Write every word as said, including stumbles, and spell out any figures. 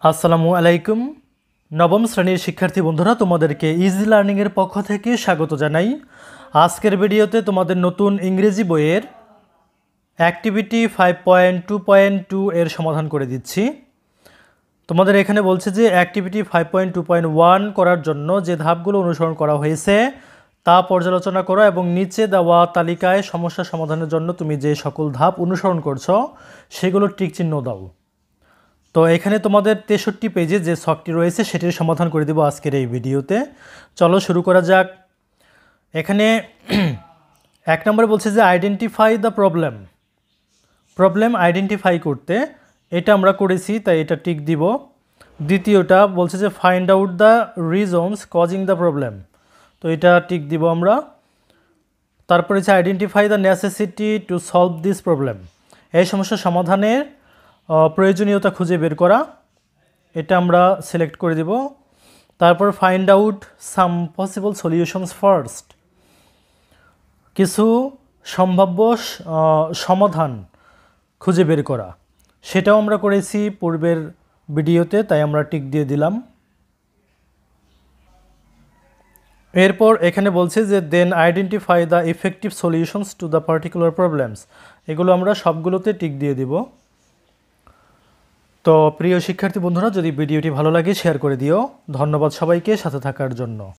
আসসালামু আলাইকুম। নবম শ্রেণীর শিক্ষার্থী বন্ধুরা, তোমাদেরকে ইজি লার্নিংয়ের পক্ষ থেকে স্বাগত জানাই। আজকের ভিডিওতে তোমাদের নতুন ইংরেজি বইয়ের activity five point two point two এর সমাধান করে দিচ্ছি। তোমাদের এখানে বলছে যে activity five point two point one করার জন্য যে ধাপগুলো অনুসরণ করা হয়েছে তা পর্যালোচনা করো এবং নিচে দেওয়া তালিকায় সমস্যা সমাধানের জন্য তুমি যে সকল ধাপ অনুসরণ করছো সেগুলো টিক চিহ্ন দাও। তো এখানে তোমাদের তেষট্টি পেজে যে ছকটি রয়েছে সেটির সমাধান করে দেব আজকের এই ভিডিওতে। চলো শুরু করা যাক। এখানে এক নম্বরে বলছে যে identify the problem. Problem identify করতে এটা আমরা করেছি, তাই এটা টিক দিব। দ্বিতীয়টা বলছে যে find out the reasons causing the problem, তো এটা টিক দিব আমরা। তারপরে হচ্ছে identify the necessity to solve this problem, এই সমস্যার সমাধানের প্রয়োজনীয়তা খুঁজে বের করা, এটা আমরা সিলেক্ট করে দেব। তারপর find out some possible solutions first, কিছু সম্ভাব্য সমাধান খুঁজে বের করা, সেটাও আমরা করেছি পূর্বের ভিডিওতে, তাই আমরা টিক দিয়ে দিলাম। এরপর এখানে বলছে যে then identify the effective solutions to the particular problems, এগুলো আমরা সবগুলোতে টিক দিয়ে দিব। তো প্রিয় শিক্ষার্থী বন্ধুরা, যদি ভিডিওটি ভালো লাগে শেয়ার করে দিও। ধন্যবাদ সবাইকে সাথে থাকার জন্য।